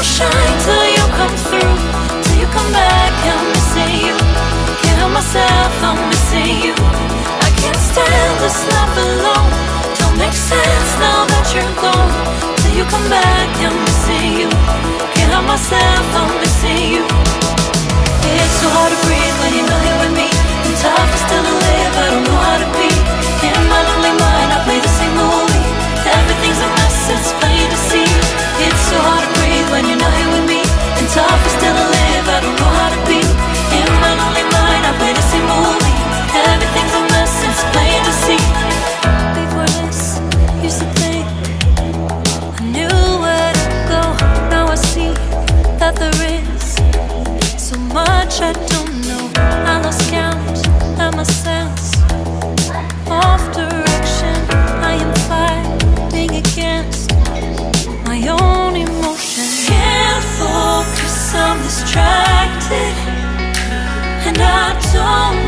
shine till you come through, till you come back. I'm missing you. Can't help myself, I'm missing you. I can't stand this life alone. Don't make sense now that you're gone. Till you come back, I'm missing you. Can't help myself, I'm missing you. It's so hard to breathe when you're not here with me. And tough is still to live, I don't know how to be. In my lonely mind, I play the same movie. Everything's a mess, it's plain to see. It's so hard to breathe when you're not here with me. And tough is still to live, I don't know how to be. In my lonely mind, I play the same movie. Everything's a mess, it's plain to see. Before this, used to think I knew where to go. Now I see that there is so much I don't know. I lost count and my sense of direction. I am fighting against my own emotion. Can't focus, I'm distracted, and I don't